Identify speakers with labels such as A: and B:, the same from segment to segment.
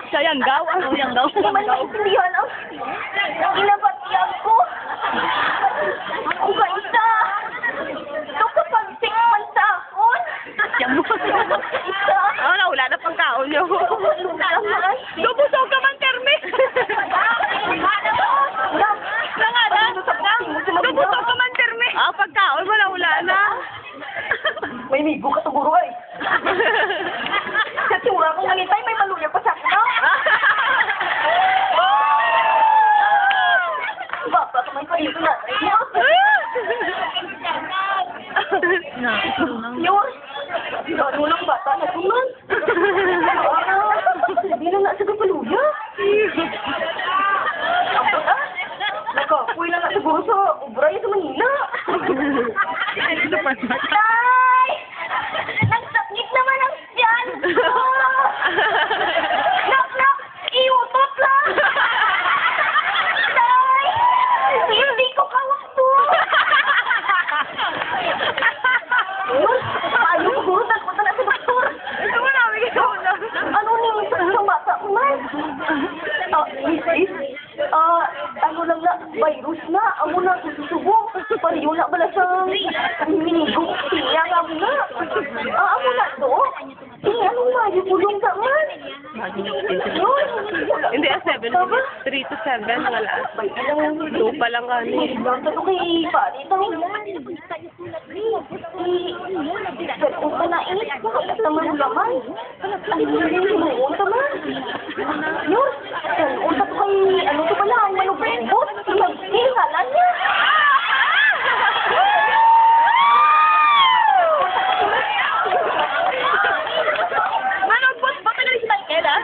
A: Sa Yanggaw.
B: Ano yung daw? Hindi man maintindihan ang inabatiyan ko. Ang kaisa. Ito kapag 6 months sa akon.
A: Yan mo.
B: Isa.
A: Oh, wala na pang kaon nyo.
B: Lugaman.
A: Lubusog ka man, Kermi. Lubusog ka man, Kermi. Ah, pagkaon mo na, wala na.
B: May migo ka siguro ay. Sa tsura kong nangitay, may maluya pa sa akin. Baba ka may kayo na. Yun. Ano lang bata na tuman. Hindi na na sa kapaluya. Nakapoy na na siguro sa ubray sa Manila. Tay! Nagsakit naman ang tiyan ko! Nak! Iutot lang! Tay! Hindi ko kawasto! Ayaw ko siguro nagpunta na sa doktor.
A: Ito mo namin ikaw na.
B: Ano ni sa bata ko man? Misis? Ano lang na, virus na. Amo na susubo. Pariyo na bala sa minigo. Siya nga mo na. Amo na to. Anong mayo pulong ka man?
A: Hindi, 7. 3 to 7. Wala. 2 pa lang kami.
B: Basta to kay pari daw. Pero ka na eh. Bakit naman laman? Ay, hinuon ka man. Yun. Unta to kay, ano to pala? Ang manubot. Hingalan niya.
A: Manubot ba ka na si Michael, ah?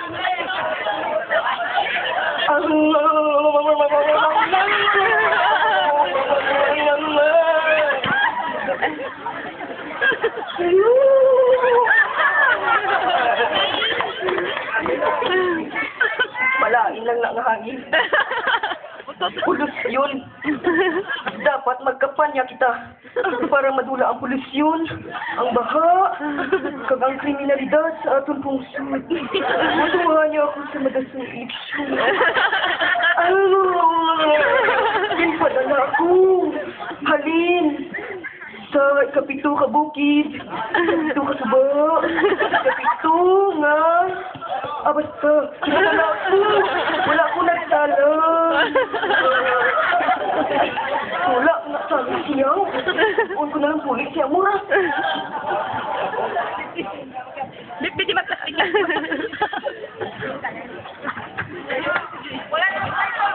B: Malain lang na hangin. Polusyon. Dapat magkapanya kita para madula ang polusyon, ang baha, kag ang kriminalidad sa aton pungsod. Matuwa niya ako sa madasong eleksyon. Pinpadala ako. Halin. Sa ikapito ka bukid. Ikapito ka suba. Ikapito nga. Basta. Kinala ako. Wala ko nagsala. Wala nga sabi siyaw. Huwag ko na lang pulit siya mura.
A: Pwede magplastik lang. Wala na.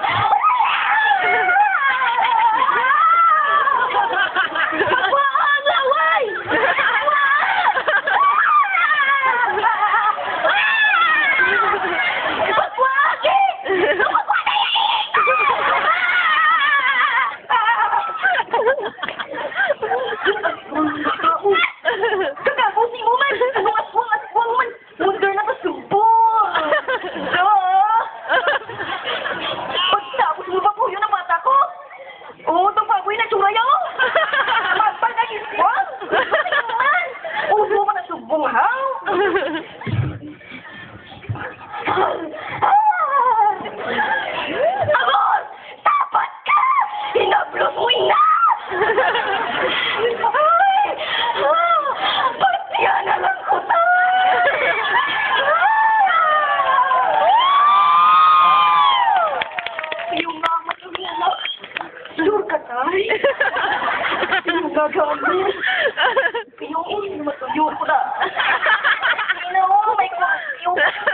B: Agos! Tapat ka! Hinablos mo na! Patiya na lang ko yung mama ko nila. Sure ka tayo? Yung gagamit. Yung matuyo ko na. May